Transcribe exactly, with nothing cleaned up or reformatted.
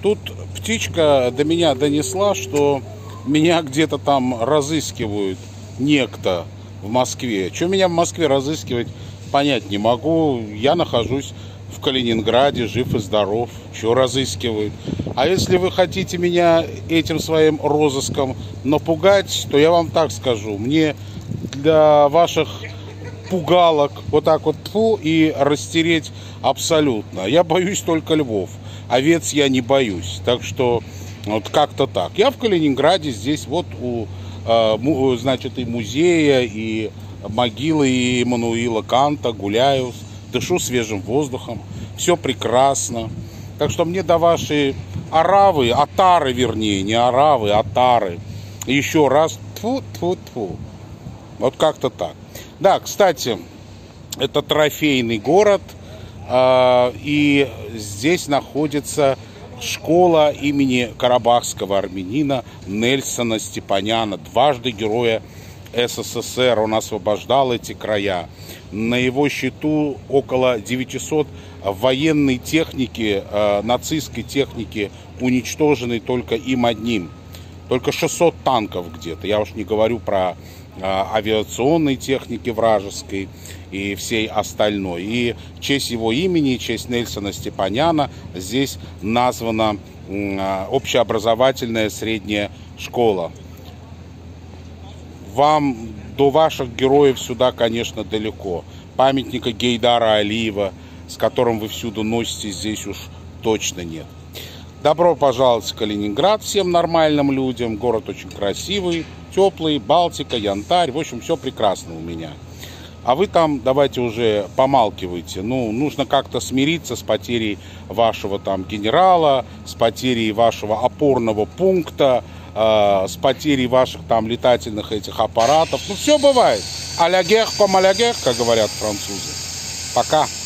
Тут птичка до меня донесла, что меня где-то там разыскивают некто в Москве. Что меня в Москве разыскивать, понять не могу. Я нахожусь в Калининграде, жив и здоров. Что разыскивают? А если вы хотите меня этим своим розыском напугать, то я вам так скажу. Мне для ваших пугалок вот так вот тьфу, и растереть абсолютно. Я боюсь только львов. Овец я не боюсь. Так что вот как-то так. Я в Калининграде, здесь вот у, э, значит, и музея, и могилы и Иммануила Канта гуляю, дышу свежим воздухом. Все прекрасно. Так что мне до вашей оравы, отары вернее, не оравы, отары. Еще раз тьфу-тьфу-тьфу. Вот как-то так. Да, кстати, это трофейный город. И здесь находится школа имени карабахского армянина Нельсона Степаняна, дважды героя СССР. Он освобождал эти края. На его счету около девятисот военной техники, нацистской техники, уничтоженной только им одним. Только шестьсот танков где-то. Я уж не говорю про авиационной техники вражеской и всей остальной. И в честь его имени, в честь Нельсона Степаняна здесь названа общеобразовательная средняя школа. Вам до ваших героев сюда, конечно, далеко. Памятника Гейдара Алиева, с которым вы всюду носите, здесь уж точно нет. Добро пожаловать в Калининград всем нормальным людям. Город очень красивый, теплый, Балтика, янтарь. В общем, все прекрасно у меня. А вы там давайте уже помалкивайте. Ну, нужно как-то смириться с потерей вашего там генерала, с потерей вашего опорного пункта, э, с потерей ваших там летательных этих аппаратов. Ну, все бывает. А-ля гех, пом а-ля гех, как говорят французы. Пока.